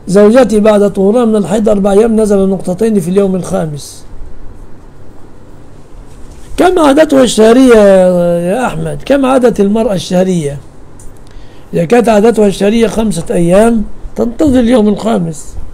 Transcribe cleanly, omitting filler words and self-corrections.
زوجتي بعد طهورها من الحيض 4 أيام نزل نقطتين في اليوم الخامس. كم عادتها الشهرية يا أحمد؟ كم عادت المرأة الشهرية؟ إذا كانت عادتها الشهرية 5 أيام تنتظر اليوم الخامس.